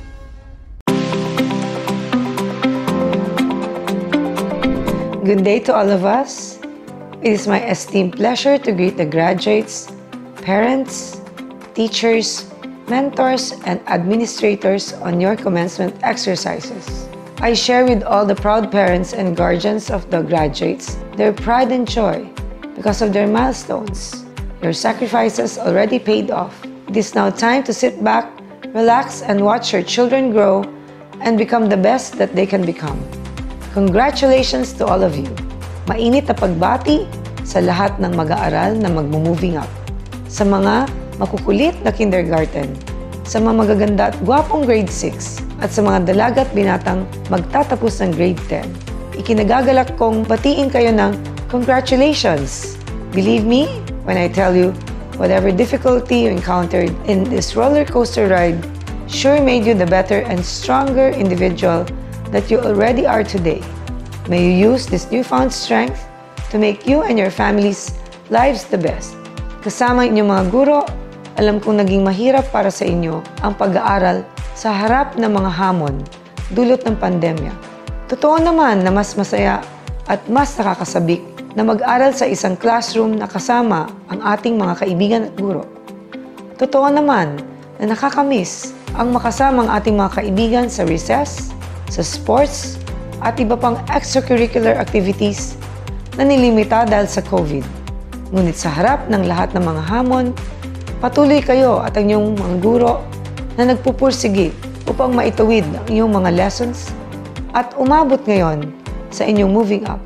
Good day to all of us. It is my esteemed pleasure to greet the graduates, parents, teachers, mentors, and administrators on your commencement exercises. I share with all the proud parents and guardians of the graduates their pride and joy because of their milestones. Your sacrifices already paid off. It is now time to sit back, relax, and watch your children grow and become the best that they can become. Congratulations to all of you. Mainit na pagbati sa lahat ng mag-aaral na magmo-moving up. Sa mga makukulit na kindergarten, sa mga magaganda at gwapong grade six at sa mga dalaga at binatang magtatapos ng grade ten. Ikinagagalak kong batiin kayo ng congratulations! Believe me when I tell you, whatever difficulty you encountered in this roller coaster ride sure made you the better and stronger individual that you already are today. May you use this newfound strength to make you and your family's lives the best. Kasama inyong mga guro, alam kong naging mahirap para sa inyo ang pag-aaral sa harap ng mga hamon dulot ng pandemya. Totoo naman na mas masaya at mas nakakasabik na mag-aral sa isang classroom na kasama ang ating mga kaibigan at guro. Totoo naman na nakakamiss ang makasama ang ating mga kaibigan sa recess, sa sports, at iba pang extracurricular activities na nilimita dahil sa COVID. Ngunit sa harap ng lahat ng mga hamon, patuloy kayo at ang inyong mga guro na nagpupursige upang maitawid ang inyong mga lessons at umabot ngayon sa inyong moving up.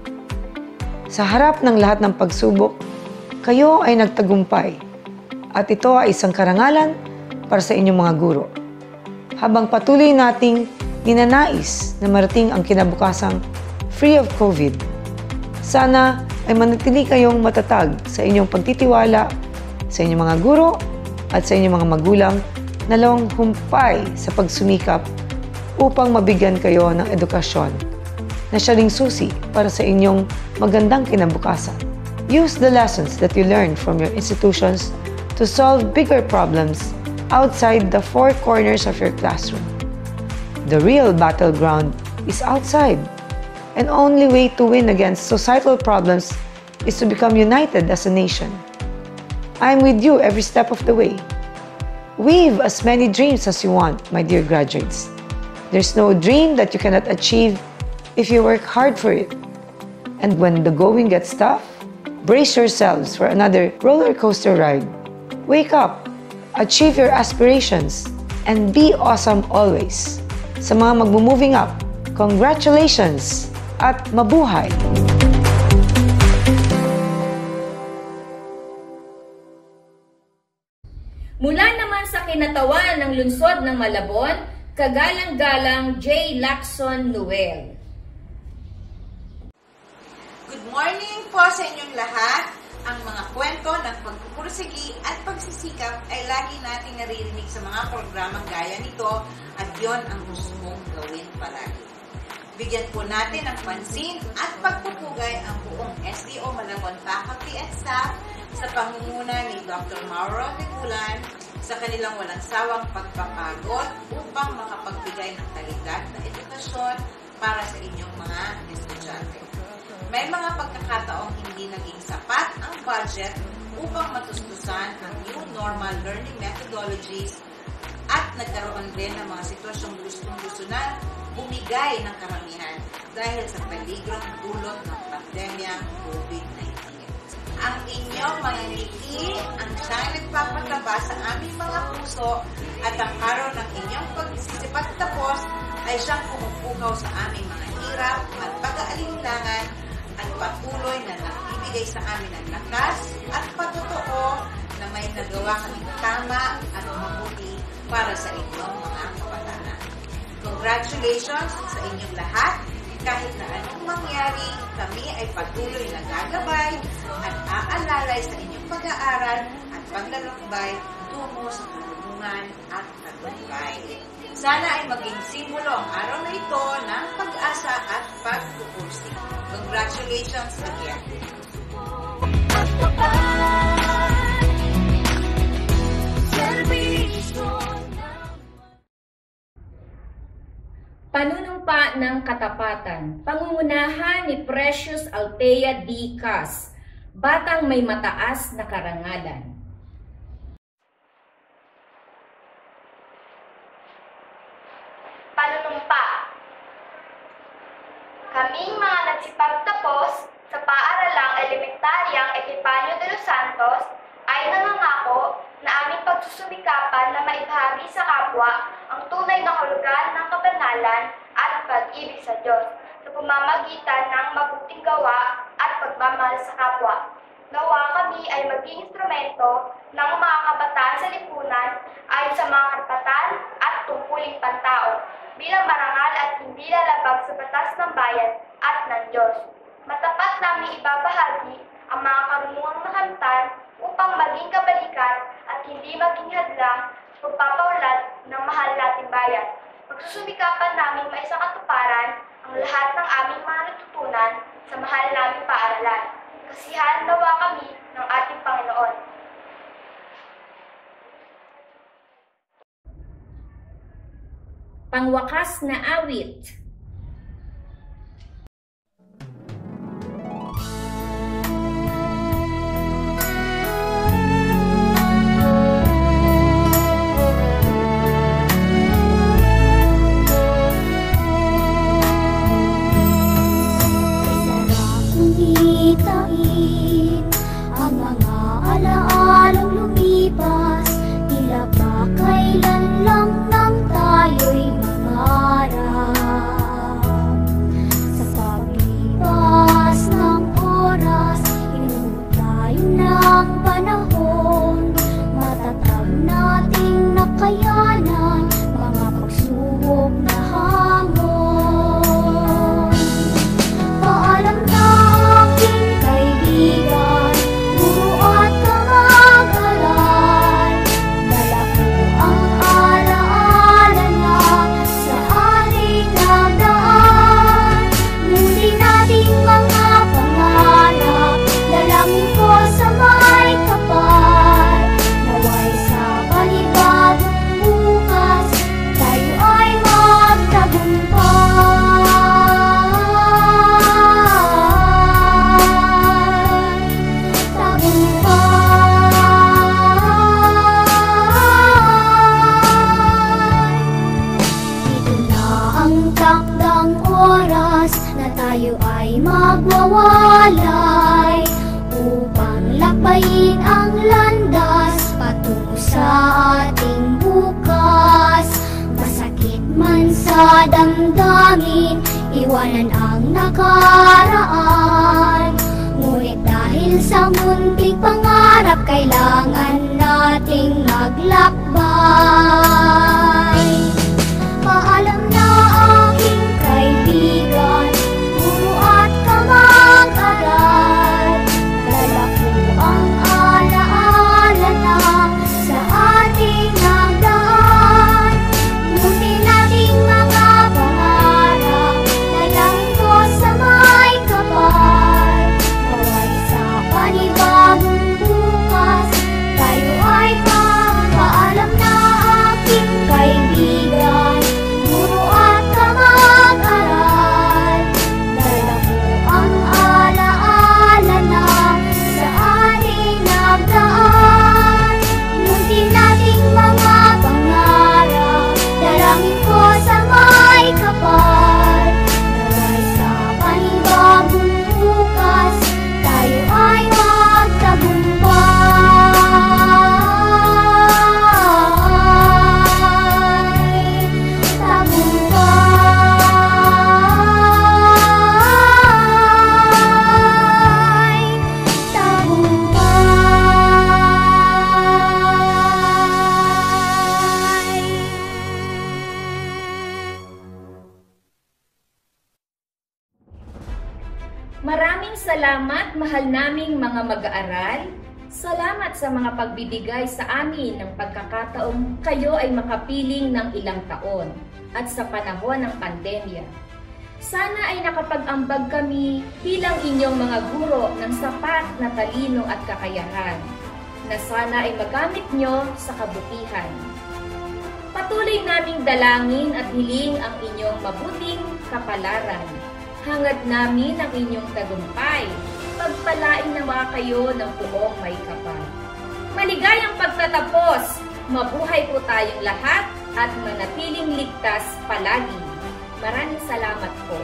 Sa harap ng lahat ng pagsubok, kayo ay nagtagumpay at ito ay isang karangalan para sa inyong mga guro. Habang patuloy nating ninanais na marating ang kinabukasang free of COVID, sana ay manatili kayong matatag sa inyong pagtitiwala sa inyong mga guro at sa inyong mga magulang na lawang humpay sa pagsumikap upang mabigyan kayo ng edukasyon na siya ring susi para sa inyong magandang kinabukasan. Use the lessons that you learned from your institutions to solve bigger problems outside the four corners of your classroom. The real battleground is outside, and only way to win against societal problems is to become united as a nation. I'm with you every step of the way. Weave as many dreams as you want, my dear graduates. There's no dream that you cannot achieve if you work hard for it. And when the going gets tough, brace yourselves for another roller coaster ride. Wake up, achieve your aspirations, and be awesome always. Sa mga magmo-moving up, congratulations at mabuhay! Mula naman sa kinatawan ng lungsod ng Malabon, kagalang-galang J. Lacson Noel. Good morning po sa inyong lahat. Ang mga kwento ng pagpupursigi at pagsisikap ay lagi nating naririnig sa mga programang gaya nito at yon ang gusto mong gawin palagi. Bigyan po natin ng pansin at pagpupugay ang buong S D O Malabon faculty and staff sa pangunguna ni Doctor Mauro Tigulan sa kanilang walang sawang pagpapagod upang makapagbigay ng kalidad na edukasyon para sa inyong mga estudyante. May mga pagkakataong hindi naging sapat ang budget upang matustusan ang new normal learning methodologies at nagkaroon din ng mga sitwasyong gustong-gusto na bumigay ng karamihan dahil sa peligrong dulot ng pandemyang COVID nineteen. Ang inyong mga ngiti ang siyang nagpapataba sa aming mga puso at ang araw ng inyong pagsisipat tapos ay siyang pumupukaw sa aming mga hirap at pag-aalinlangan at patuloy na nagbibigay sa amin ng lakas at patotoo na may nagawa kaming tama at mabuti para sa inyong mga kabataan. Congratulations sa inyong lahat. Kahit na anong mangyari, kami ay patuloy na gagabay at aalalay sa inyong pag-aaral at paglalakbay tungo sa tulungan at tagumpay. Sana ay maging simbolo ang araw na ito ng pag-asa at pagpupursig. Congratulations again! Panunumpa ng Katapatan, pangungunahan ni Precious Althea D. Cas, batang may mataas na karangalan. Panunumpa. Kaming mga nagsipagtapos sa paaralang elementaryang Epifanio de los Santos ay nangangako na aming pagsusumikapan na maibahagi sa kapwa ang tunay na kahulugan ng kabanalan at pag-ibig sa Diyos sa pamamagitan ng mabuting gawa at pagmamahal sa kapwa. Nawa kami ay maging instrumento ng mga kabataan sa lipunan ayon sa mga karapatan at tungkuling pantao bilang marangal at hindi lalabag sa batas ng bayan at ng Diyos. Matapat namin ibabahagi ang mga karunungang nakamtan upang maging kabalikan at hindi maging hadlang sa pagpapaunlad ng mahal nating bayan. Pagsusumikapan namin maisakatuparan ang lahat ng aming mga natutunan sa mahal naming paaralan. Kasiyahan nawa kami ng ating Panginoon. Pangwakas na awit. Ang mga alaalang lumipas, tila ba kailan lang nang tayo'y mangarap. Sa paglipas ng oras, inuwi tayo ng panahon, matatag nating nakayanan mga pagsubok na hamon. Paalam na aking kaibigan, guro at kamag-aral, dala ko ang alaala na sa ating nagdaan. Muli nating mga pangarap, dalangin ko sa may kapal, naway sa panibagong bukas, tayo ay magtagumpay. Tayo ay magwawalay upang lakbayin ang landas patungo sa ating bukas. Masakit man sa damdamin, iwanan ang nakaraan, ngunit dahil sa munting pangarap, kailangan nating maglakbay. Paalam na aking kaibigan, guro at kamag-aral, dala ko ang alaala na sa ating nagdaan. Muli nating mga pangarap, dalangin ko sa may kapal, naway sa panibagong bukas, tayo ay magpaalam na aking kaibigan, guro at kamag-aral, dala ko ang alaala na sa ating nagdaan. Muntin nating mga pangarap, dalangin ko sa may kapal, naway sa panibagong bukas, tayo ay Maraming salamat, mahal naming mga mag-aaral. Salamat sa mga pagbibigay sa amin ng pagkakataong kayo ay makapiling ng ilang taon at sa panahon ng pandemya. Sana ay nakapag-ambag kami bilang inyong mga guro ng sapat na talino at kakayahan, na sana ay magamit nyo sa kabutihan. Patuloy naming dalangin at hiling ang inyong mabuting kapalaran. Hangad namin ang inyong tagumpay. Pagpalain nawa kayo ng buong may kapal. Maligayang pagtatapos. Mabuhay po tayong lahat at manatiling ligtas palagi. Maraming salamat po.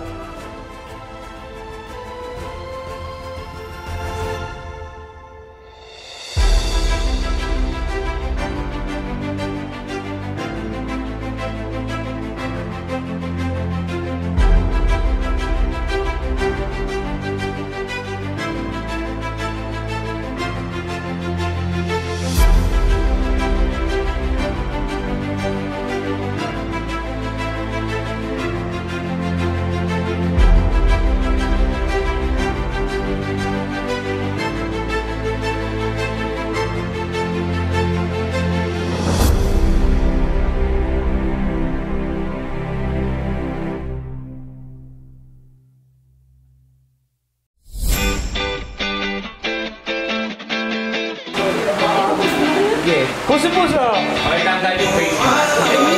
eh. Puso-puso! Okay, tanggal yung face mask.